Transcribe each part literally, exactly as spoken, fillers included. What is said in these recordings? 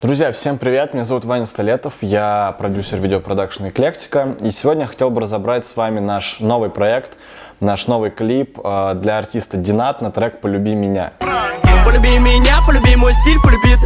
Друзья, всем привет, меня зовут Ваня Столетов, я продюсер видеопродакшена Эклектика, и сегодня я хотел бы разобрать с вами наш новый проект, наш новый клип э, для артиста Динат на трек «Полюби меня». Полюби меня, полюби мой стиль, полюби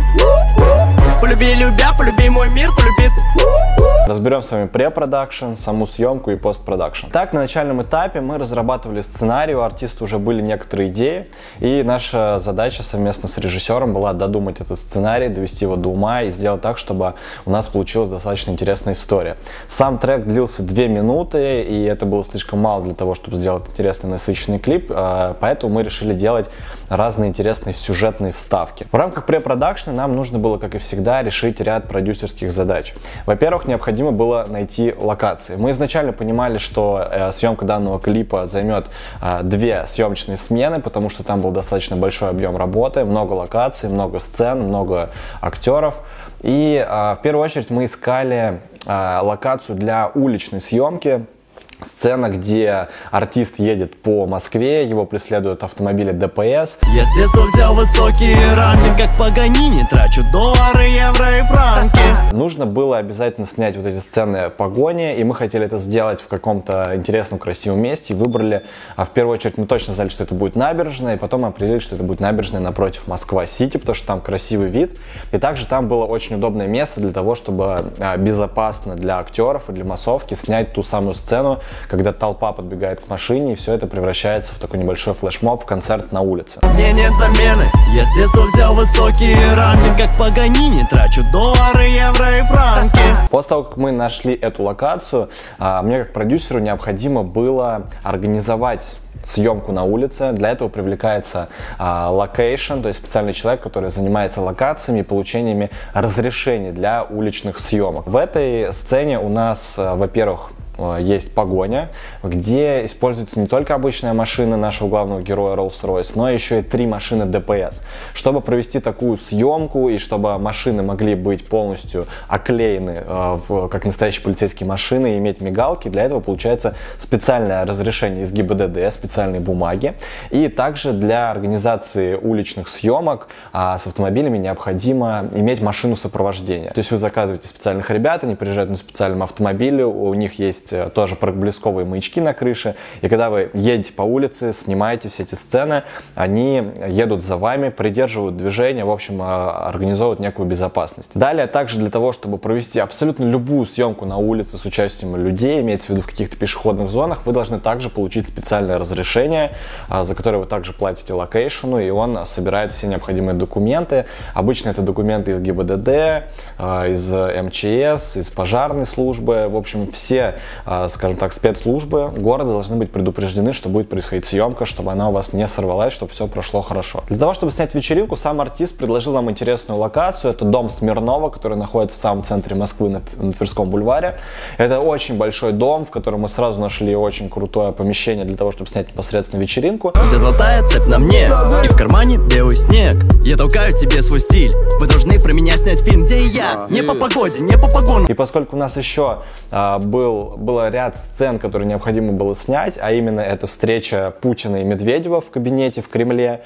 ты. Полюби любя, полюби мой мир, полюби ты. Разберем с вами препродакшн, саму съемку и постпродакшн. Так, на начальном этапе мы разрабатывали сценарий, у артиста уже были некоторые идеи, и наша задача совместно с режиссером была додумать этот сценарий, довести его до ума и сделать так, чтобы у нас получилась достаточно интересная история. Сам трек длился две минуты, и это было слишком мало для того, чтобы сделать интересный, насыщенный клип, поэтому мы решили делать разные интересные сюжетные вставки. В рамках препродакшна нам нужно было, как и всегда, решить ряд продюсерских задач. Во-первых, необходимо было найти локации. Мы изначально понимали, что э, съемка данного клипа займет э, две съемочные смены, потому что там был достаточно большой объем работы, много локаций, много сцен, много актеров. И э, в первую очередь мы искали э, локацию для уличной съемки. Сцена, где артист едет по Москве, его преследуют автомобили ДПС. Я с детства взял высокие ранги, как Паганини, трачу доллары, евро и франки. Нужно было обязательно снять вот эти сцены погони, и мы хотели это сделать в каком-то интересном, красивом месте. И выбрали, а в первую очередь мы точно знали, что это будет набережная, и потом определили, что это будет набережная напротив Москва-Сити, потому что там красивый вид. И также там было очень удобное место для того, чтобы безопасно для актеров и для массовки снять ту самую сцену, когда толпа подбегает к машине, и все это превращается в такой небольшой флешмоб, концерт на улице. Мне нет замены, я с детства взял высокие ранги, как Паганини, трачу доллары, евро и франки. После того, как мы нашли эту локацию, мне как продюсеру необходимо было организовать съемку на улице. Для этого привлекается локейшн, uh, то есть специальный человек, который занимается локациями и получениями разрешений для уличных съемок. В этой сцене у нас, uh, во-первых, есть погоня, где используется не только обычная машина нашего главного героя Rolls-Royce, но еще и три машины ДПС. Чтобы провести такую съемку и чтобы машины могли быть полностью оклеены э, в, как настоящие полицейские машины и иметь мигалки, для этого получается специальное разрешение из ГИБДД, специальные бумаги. И также для организации уличных съемок э, с автомобилями необходимо иметь машину сопровождения. То есть вы заказываете специальных ребят, они приезжают на специальном автомобиле, у них есть тоже проблесковые маячки на крыше, и когда вы едете по улице, снимаете все эти сцены, они едут за вами, придерживают движение, в общем, организовывают некую безопасность. Далее, также для того, чтобы провести абсолютно любую съемку на улице с участием людей, имеется в виду в каких-то пешеходных зонах, вы должны также получить специальное разрешение, за которое вы также платите локейшену, и он собирает все необходимые документы. Обычно это документы из ГИБДД, из МЧС, из пожарной службы, в общем, все, скажем так, спецслужбы города должны быть предупреждены, что будет происходить съемка, чтобы она у вас не сорвалась, чтобы все прошло хорошо. Для того, чтобы снять вечеринку, сам артист предложил нам интересную локацию. Это дом Смирнова, который находится в самом центре Москвы на, на Тверском бульваре. Это очень большой дом, в котором мы сразу нашли очень крутое помещение для того, чтобы снять непосредственно вечеринку. Где золотая цепь на мне, и в кармане белый снег. Я толкаю тебе свой стиль. Вы должны про меня снять фильм, где я. Не по погоде, не по погону. И поскольку у нас еще а, был было ряд сцен, которые необходимо было снять, а именно это встреча Путина и Медведева в кабинете в Кремле.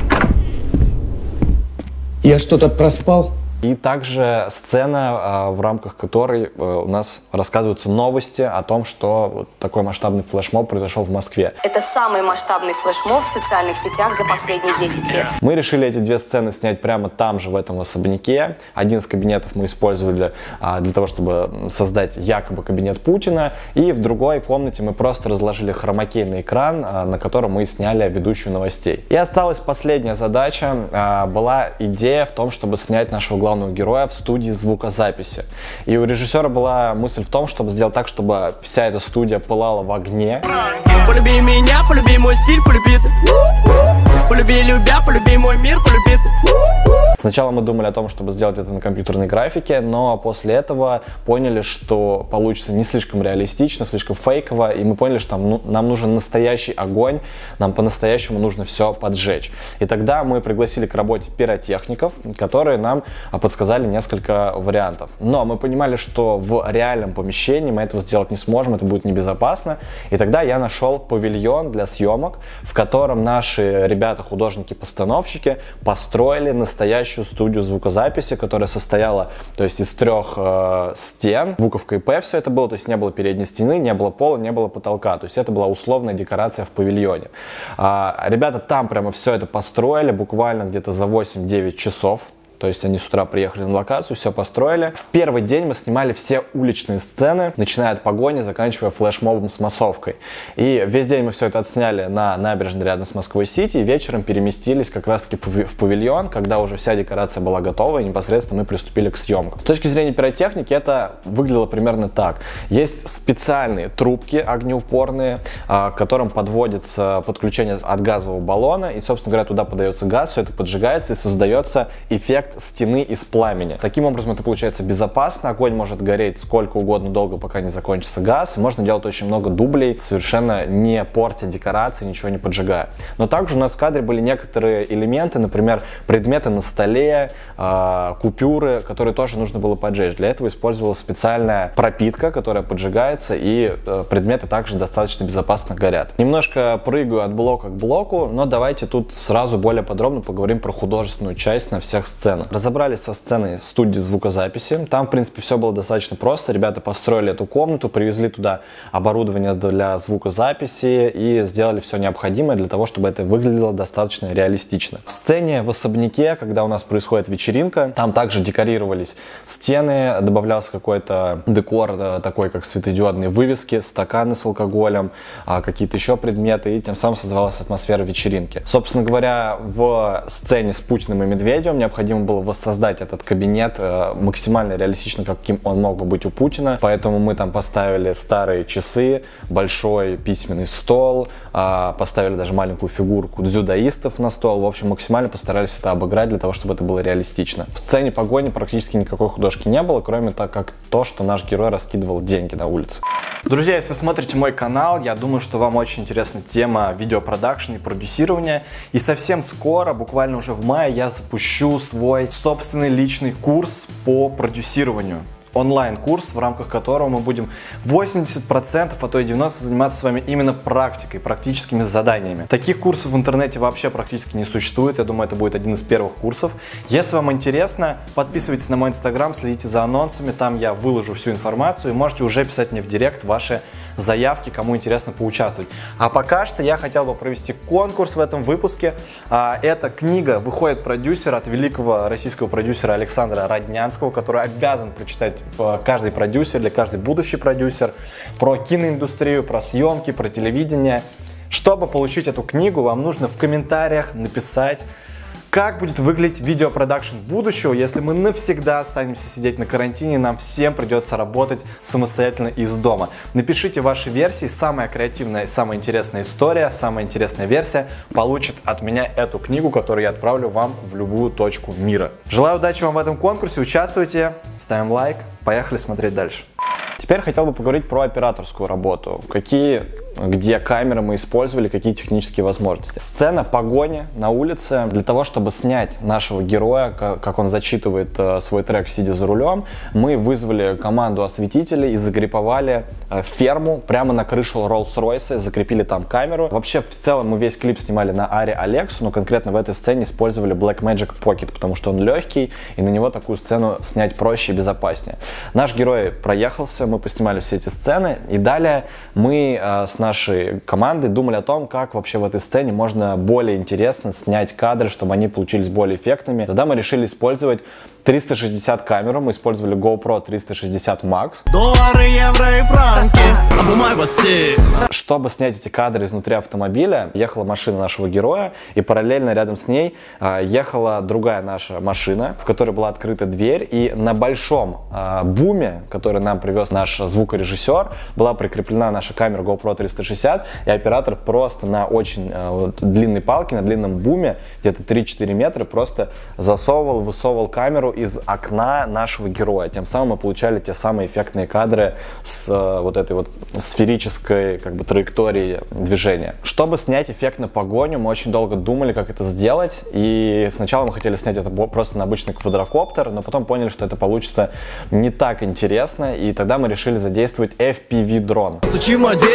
Я что-то проспал? И также сцена, в рамках которой у нас рассказываются новости о том, что вот такой масштабный флешмоб произошел в Москве. Это самый масштабный флешмоб в социальных сетях за последние десять лет. Мы решили эти две сцены снять прямо там же, в этом особняке. Один из кабинетов мы использовали для того, чтобы создать якобы кабинет Путина. И в другой комнате мы просто разложили хромакейный экран, на котором мы сняли ведущую новостей. И осталась последняя задача. Была идея в том, чтобы снять нашего главного главного героя в студии звукозаписи. И у режиссера была мысль в том, чтобы сделать так, чтобы вся эта студия пылала в огне. Полюби меня, полюби мой стиль, полюби ты. Полюби любя, полюби мой мир, полюби ты. Сначала мы думали о том, чтобы сделать это на компьютерной графике, но после этого поняли, что получится не слишком реалистично, слишком фейково, и мы поняли, что нам, ну, нам нужен настоящий огонь, нам по-настоящему нужно все поджечь. И тогда мы пригласили к работе пиротехников, которые нам подсказали несколько вариантов. Но мы понимали, что в реальном помещении мы этого сделать не сможем, это будет небезопасно. И тогда я нашел павильон для съемок, в котором наши ребята ребята, художники-постановщики, построили настоящую студию звукозаписи, которая состояла, то есть, из трех э, стен, буковка ИП все это было, то есть не было передней стены, не было пола, не было потолка, то есть это была условная декорация в павильоне. А, ребята там прямо все это построили буквально где-то за восемь-девять часов. То есть они с утра приехали на локацию, все построили. В первый день мы снимали все уличные сцены, начиная от погони, заканчивая флешмобом с массовкой. И весь день мы все это отсняли на набережной рядом с Москвой-Сити, и вечером переместились как раз-таки в павильон, когда уже вся декорация была готова, и непосредственно мы приступили к съемкам. С точки зрения пиротехники это выглядело примерно так. Есть специальные трубки огнеупорные, к которым подводится подключение от газового баллона, и, собственно говоря, туда подается газ, все это поджигается и создается эффект стены из пламени. Таким образом это получается безопасно, огонь может гореть сколько угодно долго, пока не закончится газ, и можно делать очень много дублей, совершенно не портя декорации, ничего не поджигая. Но также у нас в кадре были некоторые элементы, например, предметы на столе, э, купюры, которые тоже нужно было поджечь. Для этого использовалась специальная пропитка, которая поджигается, и э, предметы также достаточно безопасно горят. Немножко прыгаю от блока к блоку, но давайте тут сразу более подробно поговорим про художественную часть на всех сценах. Разобрались со сценой студии звукозаписи. Там, в принципе, все было достаточно просто. Ребята построили эту комнату, привезли туда оборудование для звукозаписи и сделали все необходимое для того, чтобы это выглядело достаточно реалистично. В сцене в особняке, когда у нас происходит вечеринка, там также декорировались стены, добавлялся какой-то декор, такой как светодиодные вывески, стаканы с алкоголем, какие-то еще предметы, и тем самым создавалась атмосфера вечеринки. Собственно говоря, в сцене с Путиным и Медведевым необходимо было воссоздать этот кабинет э, максимально реалистично, каким он мог бы быть у Путина. Поэтому мы там поставили старые часы, большой письменный стол, э, поставили даже маленькую фигурку дзюдоистов на стол. В общем, максимально постарались это обыграть для того, чтобы это было реалистично. В сцене погони практически никакой художки не было, кроме того, как то, что наш герой раскидывал деньги на улице. Друзья, если вы смотрите мой канал, я думаю, что вам очень интересна тема видеопродакшн и продюсирования. И совсем скоро, буквально уже в мае, я запущу свой собственный личный курс по продюсированию. Онлайн-курс, в рамках которого мы будем восемьдесят процентов, а то и девяносто процентов заниматься с вами именно практикой, практическими заданиями. Таких курсов в интернете вообще практически не существует. Я думаю, это будет один из первых курсов. Если вам интересно, подписывайтесь на мой инстаграм, следите за анонсами, там я выложу всю информацию, и можете уже писать мне в директ ваши заявки, кому интересно поучаствовать. А пока что я хотел бы провести конкурс в этом выпуске. Эта книга «Выходит продюсер» от великого российского продюсера Александра Роднянского, который обязан прочитать каждый продюсер или каждый будущий продюсер, про киноиндустрию, про съемки, про телевидение. Чтобы получить эту книгу, вам нужно в комментариях написать, как будет выглядеть видеопродакшн будущего, если мы навсегда останемся сидеть на карантине, нам всем придется работать самостоятельно из дома. Напишите ваши версии, самая креативная, самая интересная история, самая интересная версия получит от меня эту книгу, которую я отправлю вам в любую точку мира. Желаю удачи вам в этом конкурсе, участвуйте, ставим лайк, поехали смотреть дальше. Теперь хотел бы поговорить про операторскую работу. Какие, где камеры мы использовали, какие технические возможности. Сцена погони на улице. Для того, чтобы снять нашего героя, как он зачитывает свой трек, сидя за рулем, мы вызвали команду осветителей и загриповали ферму прямо на крышу Rolls-Royce, закрепили там камеру. Вообще, в целом, мы весь клип снимали на Аре Алексу, но конкретно в этой сцене использовали Blackmagic Pocket, потому что он легкий, и на него такую сцену снять проще и безопаснее. Наш герой проехался, мы поснимали все эти сцены, и далее мы э, с нашей командой думали о том, как вообще в этой сцене можно более интересно снять кадры, чтобы они получились более эффектными. Тогда мы решили использовать триста шестьдесят камеру, мы использовали GoPro триста шестьдесят макс. Доллары, евро и франки, обумай вас всех. Чтобы снять эти кадры изнутри автомобиля, ехала машина нашего героя, и параллельно рядом с ней э, ехала другая наша машина, в которой была открыта дверь, и на большом э, буме, который нам привез наш звукорежиссер, была прикреплена наша камера GoPro триста шестьдесят, и оператор просто на очень э, вот, длинной палке, на длинном буме, где-то три-четыре метра, просто засовывал, высовывал камеру из окна нашего героя. Тем самым мы получали те самые эффектные кадры с э, вот этой вот сферической как бы траекторией движения. Чтобы снять эффектно погоню, мы очень долго думали, как это сделать, и сначала мы хотели снять это просто на обычный квадрокоптер, но потом поняли, что это получится не так интересно, и тогда мы решили задействовать эф пи ви дрон. Стучи в мою дверь и открой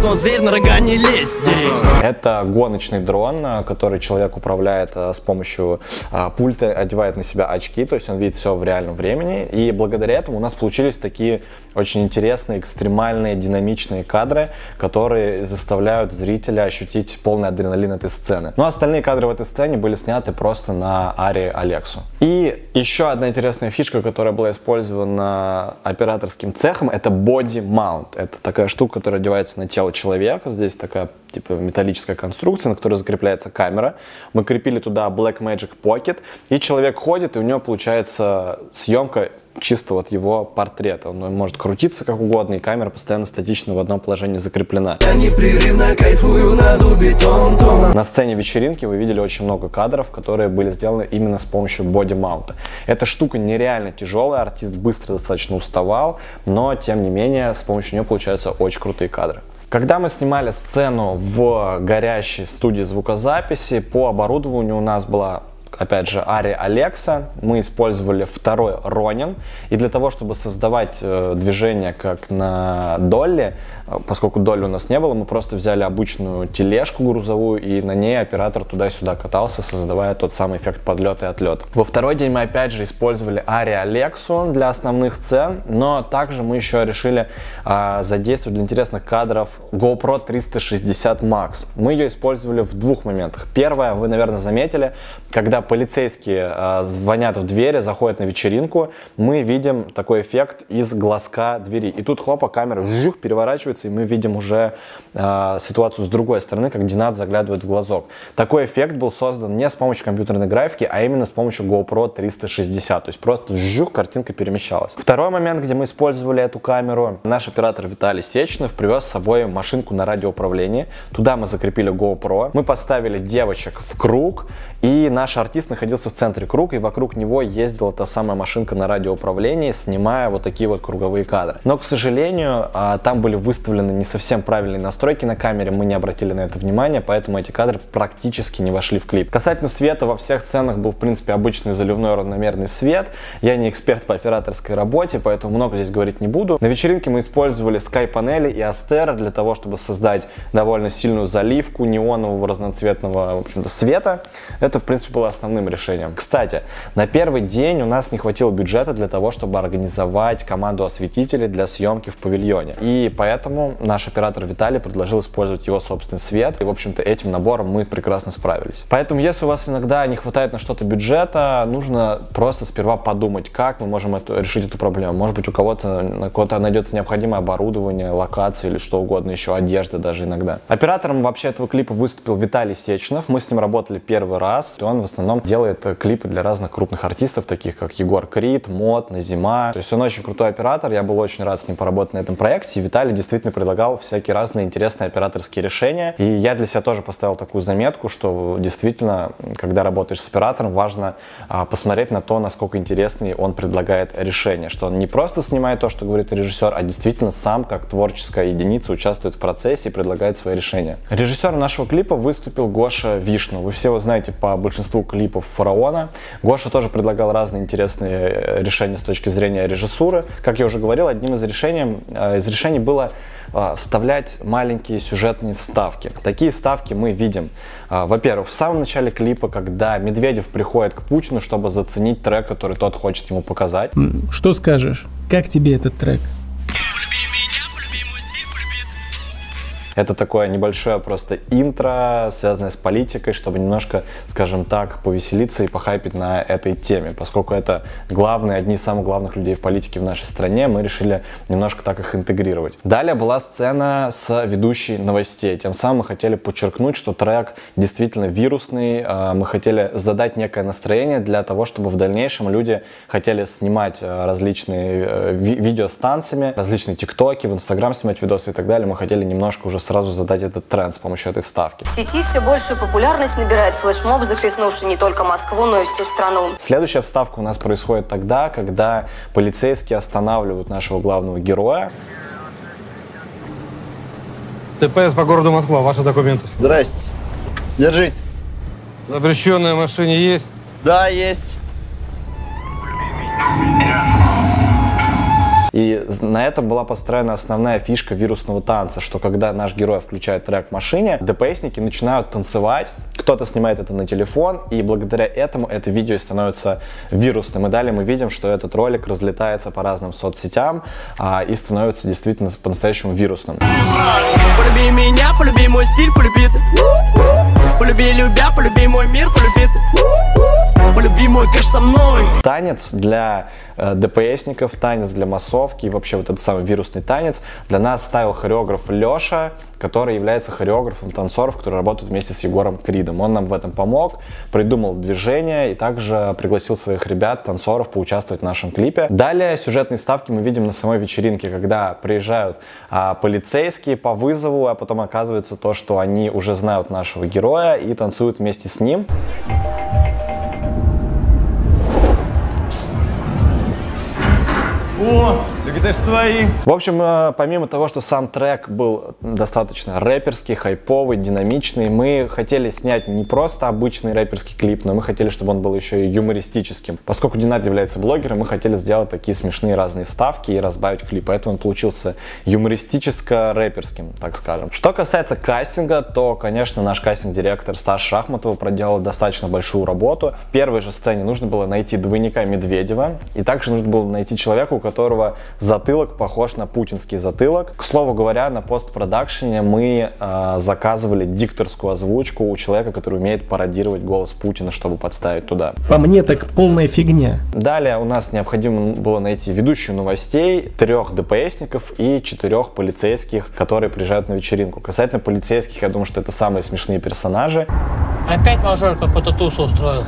Нет, он зверь, на рога не лезь здесь. Это гоночный дрон, который человек управляет с помощью пульта, одевает на себя очки, то есть он видит все в реальном времени. И благодаря этому у нас получились такие очень интересные, экстремальные, динамичные кадры, которые заставляют зрителя ощутить полный адреналин этой сцены. Ну а остальные кадры в этой сцене были сняты просто на Ари Алексу. И еще одна интересная фишка, которая была использована операторским цехом, это body mount. Это такая штука, которая одевается на тело человека. Здесь такая типа металлическая конструкция, на которой закрепляется камера. Мы крепили туда Blackmagic Pocket, и человек ходит, и у него получается съемка чисто вот его портрета. Он может крутиться как угодно, и камера постоянно статично в одном положении закреплена. Я непрерывно кайфую, надо бетон, на сцене вечеринки вы видели очень много кадров, которые были сделаны именно с помощью боди-маунта. Эта штука нереально тяжелая, артист быстро достаточно уставал, но тем не менее с помощью нее получаются очень крутые кадры. Когда мы снимали сцену в горящей студии звукозаписи, по оборудованию у нас была, опять же, Ари Алекса. Мы использовали второй Ронин. И для того, чтобы создавать э, движение как на Долли, э, поскольку Долли у нас не было, мы просто взяли обычную тележку грузовую, и на ней оператор туда-сюда катался, создавая тот самый эффект подлета и отлета. Во второй день мы опять же использовали Ари Алексу для основных сцен, но также мы еще решили э, задействовать для интересных кадров GoPro триста шестьдесят макс. Мы ее использовали в двух моментах. Первое, вы, наверное, заметили, когда полицейские э, звонят в двери, заходят на вечеринку, мы видим такой эффект из глазка двери. И тут хопа, камера жух, переворачивается, и мы видим уже э, ситуацию с другой стороны, как Динат заглядывает в глазок. Такой эффект был создан не с помощью компьютерной графики, а именно с помощью GoPro триста шестьдесят. То есть просто жух, картинка перемещалась. Второй момент, где мы использовали эту камеру, наш оператор Виталий Сеченов привез с собой машинку на радиоуправлении. Туда мы закрепили GoPro, мы поставили девочек в круг, и наш артист находился в центре круга, и вокруг него ездила та самая машинка на радиоуправлении, снимая вот такие вот круговые кадры. Но, к сожалению, там были выставлены не совсем правильные настройки на камере, мы не обратили на это внимание, поэтому эти кадры практически не вошли в клип. Касательно света, во всех сценах был, в принципе, обычный заливной равномерный свет. Я не эксперт по операторской работе, поэтому много здесь говорить не буду. На вечеринке мы использовали Sky-панели и Астера для того, чтобы создать довольно сильную заливку неонового разноцветного, в общем-то, света. Это, в принципе, было основным решением. Кстати, на первый день у нас не хватило бюджета для того, чтобы организовать команду осветителей для съемки в павильоне. И поэтому наш оператор Виталий предложил использовать его собственный свет. И, в общем-то, этим набором мы прекрасно справились. Поэтому, если у вас иногда не хватает на что-то бюджета, нужно просто сперва подумать, как мы можем это, решить эту проблему. Может быть, у кого-то на кого-то найдется необходимое оборудование, локации или что угодно, еще одежда даже иногда. Оператором вообще этого клипа выступил Виталий Сеченов. Мы с ним работали первый раз. И он в основном делает клипы для разных крупных артистов, таких как Егор Крид, Мод, Назима. То есть он очень крутой оператор, я был очень рад с ним поработать на этом проекте. И Виталий действительно предлагал всякие разные интересные операторские решения. И я для себя тоже поставил такую заметку, что действительно, когда работаешь с оператором, важно а, посмотреть на то, насколько интересный он предлагает решения. Что он не просто снимает то, что говорит режиссер, а действительно сам, как творческая единица, участвует в процессе и предлагает свои решения. Режиссером нашего клипа выступил Гоша Вишну. Вы все его знаете по большинству клипов Фараона. Гоша тоже предлагал разные интересные решения с точки зрения режиссуры. Как я уже говорил, одним из решений, из решений было вставлять маленькие сюжетные вставки. Такие вставки мы видим, во-первых, в самом начале клипа, когда Медведев приходит к Путину, чтобы заценить трек, который тот хочет ему показать. Что скажешь? Как тебе этот трек? Это такое небольшое просто интро, связанное с политикой, чтобы немножко, скажем так, повеселиться и похайпить на этой теме. Поскольку это главные, одни из самых главных людей в политике в нашей стране, мы решили немножко так их интегрировать. Далее была сцена с ведущей новостей. Тем самым мы хотели подчеркнуть, что трек действительно вирусный. Мы хотели задать некое настроение для того, чтобы в дальнейшем люди хотели снимать различные ви видео с танцами, различные тиктоки, в инстаграм снимать видосы и так далее. Мы хотели немножко уже сразу задать этот тренд с помощью этой вставки. В сети все большую популярность набирает флешмоб, захлестнувший не только Москву, но и всю страну. Следующая вставка у нас происходит тогда, когда полицейские останавливают нашего главного героя. ДПС по городу Москва, ваши документы. Здрасте. Держите. Запрещенная в машине есть? Да, есть. И на этом была построена основная фишка вирусного танца, что когда наш герой включает трек в машине, ДПСники начинают танцевать, кто-то снимает это на телефон, и благодаря этому это видео становится вирусным. И далее мы видим, что этот ролик разлетается по разным соцсетям а, и становится действительно по-настоящему вирусным. Полюби меня, полюби мой стиль, полюби ты. Полюби любя, полюби мой мир, полюби ты. Полюби мой кэш со мной. Танец для э, ДПСников, танец для массовки и вообще вот этот самый вирусный танец для нас ставил хореограф Леша, который является хореографом танцоров, которые работают вместе с Егором Кридом. Он нам в этом помог, придумал движение и также пригласил своих ребят, танцоров, поучаствовать в нашем клипе. Далее сюжетные вставки мы видим на самой вечеринке, когда приезжают а, полицейские по вызову, а потом оказывается то, что они уже знают нашего героя и танцуют вместе с ним. О, так это ж свои. В общем, помимо того, что сам трек был достаточно рэперский, хайповый, динамичный, мы хотели снять не просто обычный рэперский клип, но мы хотели, чтобы он был еще и юмористическим. Поскольку Динат является блогером, мы хотели сделать такие смешные разные вставки и разбавить клип, поэтому он получился юмористическо-рэперским, так скажем. Что касается кастинга, то, конечно, наш кастинг-директор Саша Шахматова проделал достаточно большую работу. В первой же сцене нужно было найти двойника Медведева, и также нужно было найти человека, у которого затылок похож на путинский затылок. К слову говоря, на постпродакшене мы э, заказывали дикторскую озвучку у человека, который умеет пародировать голос Путина, чтобы подставить туда. По мне так полная фигня. Далее у нас необходимо было найти ведущую новостей, трех ДПСников и четырех полицейских, которые приезжают на вечеринку. Касательно полицейских, я думаю, что это самые смешные персонажи. Опять мажор какой-то тусу устроил.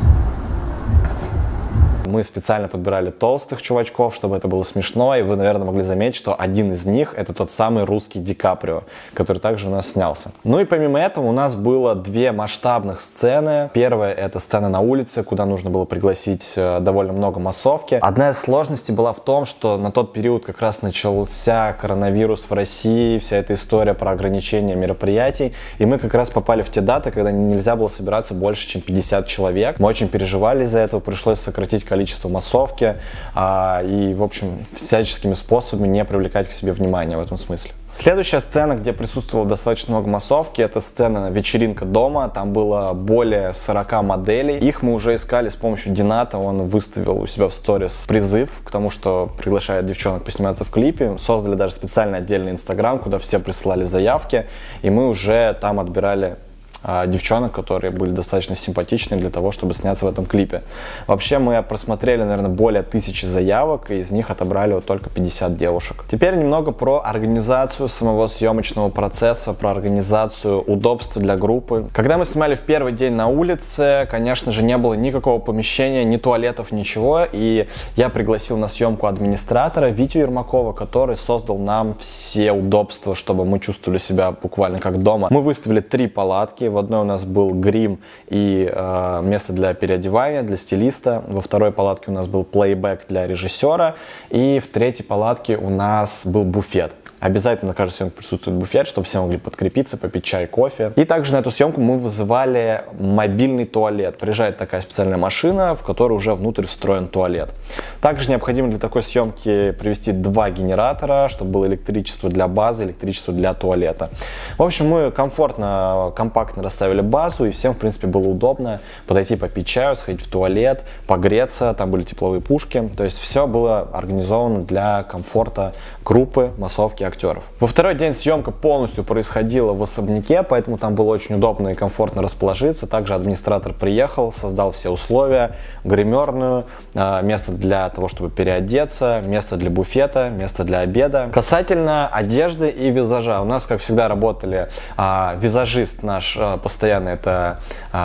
Мы специально подбирали толстых чувачков, чтобы это было смешно, и вы, наверное, могли заметить, что один из них — это тот самый русский Ди Каприо, который также у нас снялся. Ну и помимо этого у нас было две масштабных сцены. Первая — это сцена на улице, куда нужно было пригласить довольно много массовки. Одна из сложностей была в том, что на тот период как раз начался коронавирус в России, вся эта история про ограничение мероприятий, и мы как раз попали в те даты, когда нельзя было собираться больше, чем пятьдесят человек. Мы очень переживали из-за этого, пришлось сократить количество количество массовки а, и, в общем, всяческими способами не привлекать к себе внимание в этом смысле. Следующая сцена, где присутствовало достаточно много массовки, это сцена вечеринка дома. Там было более сорока моделей. Их мы уже искали с помощью Дината. Он выставил у себя в сторис призыв к тому, что приглашает девчонок посниматься в клипе. Создали даже специальный отдельный инстаграм, куда все присылали заявки. И мы уже там отбирали девчонок, которые были достаточно симпатичны для того, чтобы сняться в этом клипе. Вообще мы просмотрели, наверное, более тысячи заявок, и из них отобрали вот только пятьдесят девушек. Теперь немного про организацию самого съемочного процесса, про организацию удобства для группы. Когда мы снимали в первый день на улице, конечно же, не было никакого помещения, ни туалетов, ничего, и я пригласил на съемку администратора Витю Ермакова, который создал нам все удобства, чтобы мы чувствовали себя буквально как дома. Мы выставили три палатки. В одной у нас был грим и э, место для переодевания, для стилиста. Во второй палатке у нас был плейбэк для режиссера. И в третьей палатке у нас был буфет. Обязательно на каждой съемке присутствует буфет, чтобы все могли подкрепиться, попить чай, кофе. И также на эту съемку мы вызывали мобильный туалет. Приезжает такая специальная машина, в которой уже внутрь встроен туалет. Также необходимо для такой съемки привести два генератора, чтобы было электричество для базы, электричество для туалета. В общем, мы комфортно, компактно расставили базу, и всем, в принципе, было удобно подойти попить чаю, сходить в туалет, погреться. Там были тепловые пушки. То есть все было организовано для комфорта группы, массовки, актеров. Во второй день съемка полностью происходила в особняке, поэтому там было очень удобно и комфортно расположиться. Также администратор приехал, создал все условия, гримерную, место для того, чтобы переодеться, место для буфета, место для обеда. Касательно одежды и визажа, у нас, как всегда, работали а, визажист наш а, постоянно, это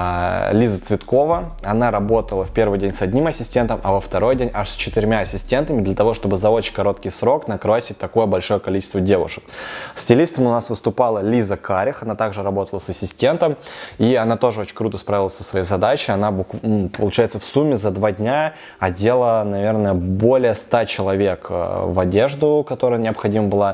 а, Лиза Цветкова. Она работала в первый день с одним ассистентом, а во второй день аж с четырьмя ассистентами, для того, чтобы за очень короткий срок накрасить такое большое количество девушек. Стилистом у нас выступала Лиза Карих, она также работала с ассистентом, и она тоже очень круто справилась со своей задачей. Она, получается, в сумме за два дня одела, наверное, более ста человек в одежду, которая необходима была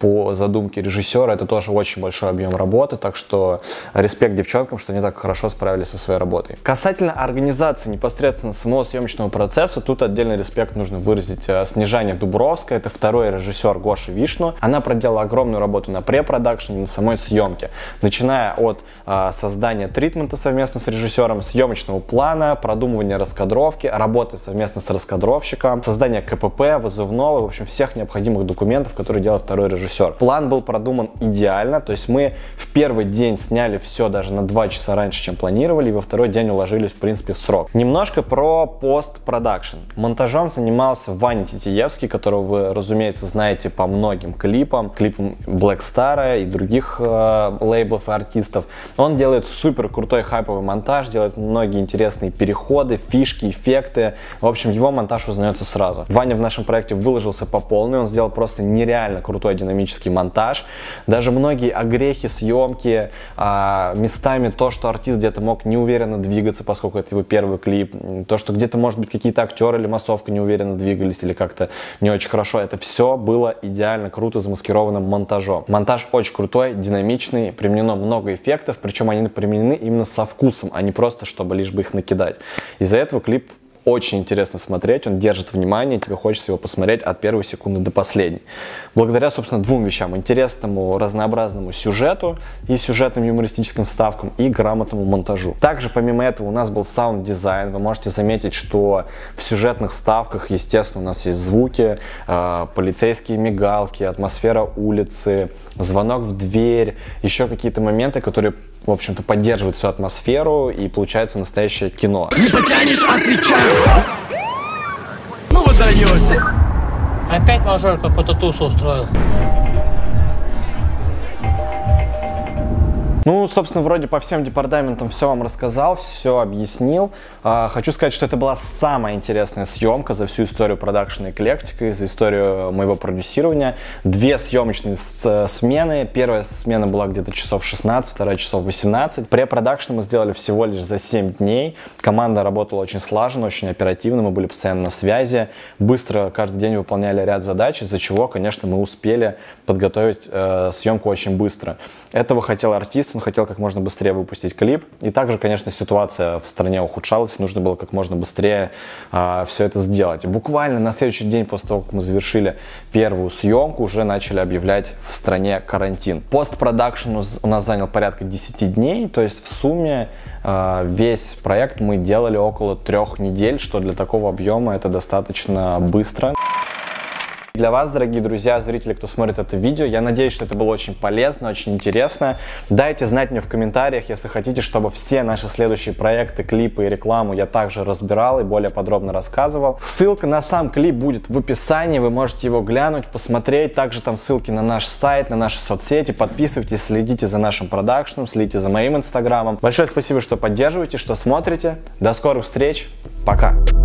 по задумке режиссера. Это тоже очень большой объем работы, так что респект девчонкам, что они так хорошо справились со своей работой. Касательно организации непосредственно самого съемочного процесса, тут отдельный респект нужно выразить Снежане Дубровской. Это второй режиссер Гоши Вишну. Она проделала огромную работу на препродакшене, на самой съемке. Начиная от э, создания тритмента совместно с режиссером, съемочного плана, продумывания раскадровки, работы совместно с раскадровщиком, создания КПП, вызывного, в общем, всех необходимых документов, которые делает второй режиссер. План был продуман идеально, то есть мы в первый день сняли все даже на два часа раньше, чем планировали, и во второй день уложились, в принципе, в срок. Немножко про постпродакшн. Монтажом занимался Ваня Титиевский, которого вы, разумеется, знаете по многим клипам, клипам Black Star и других э, лейблов и артистов. Он делает супер крутой хайповый монтаж, делает многие интересные переходы, фишки, эффекты. В общем, его монтаж узнается сразу. Ваня в нашем проекте выложился по полной, он сделал просто нереально крутой динамический монтаж. Даже многие огрехи съемки, э, местами то, что артист где-то мог неуверенно двигаться, поскольку это его первый клип, то, что где-то, может быть, какие-то актеры или массовка неуверенно двигались или как-то не очень хорошо, это все было идеально круто замаскированным монтажом. Монтаж очень крутой, динамичный, применено много эффектов, причем они применены именно со вкусом, а не просто, чтобы лишь бы их накидать. Из-за этого клип очень интересно смотреть, он держит внимание, тебе хочется его посмотреть от первой секунды до последней. Благодаря, собственно, двум вещам: интересному, разнообразному сюжету и сюжетным юмористическим вставкам, и грамотному монтажу. Также, помимо этого, у нас был саунд-дизайн. Вы можете заметить, что в сюжетных вставках, естественно, у нас есть звуки, э, полицейские мигалки, атмосфера улицы, звонок в дверь, еще какие-то моменты, которые, в общем-то, поддерживают всю атмосферу, и получается настоящее кино. Не потянешь, отвечай! Ну вы даете! Опять мажор какой-то тусу устроил. Ну, собственно, вроде по всем департаментам все вам рассказал, все объяснил. А, хочу сказать, что это была самая интересная съемка за всю историю продакшена Эклектика, за историю моего продюсирования. Две съемочные смены. Первая смена была где-то часов шестнадцать, вторая часов восемнадцать. Препродакшн мы сделали всего лишь за семь дней. Команда работала очень слаженно, очень оперативно, мы были постоянно на связи. Быстро каждый день выполняли ряд задач, из-за чего, конечно, мы успели подготовить э, съемку очень быстро. Этого хотел артист. Он хотел как можно быстрее выпустить клип. И также, конечно, ситуация в стране ухудшалась. Нужно было как можно быстрее а, все это сделать. И буквально на следующий день после того, как мы завершили первую съемку, уже начали объявлять в стране карантин. Постпродакшн у нас занял порядка десяти дней. То есть в сумме а, весь проект мы делали около трех недель, что для такого объема это достаточно быстро. Для вас, дорогие друзья, зрители, кто смотрит это видео, я надеюсь, что это было очень полезно, очень интересно. Дайте знать мне в комментариях, если хотите, чтобы все наши следующие проекты, клипы и рекламу я также разбирал и более подробно рассказывал. Ссылка на сам клип будет в описании, вы можете его глянуть, посмотреть. Также там ссылки на наш сайт, на наши соцсети. Подписывайтесь, следите за нашим продакшеном, следите за моим инстаграмом. Большое спасибо, что поддерживаете, что смотрите. До скорых встреч. Пока.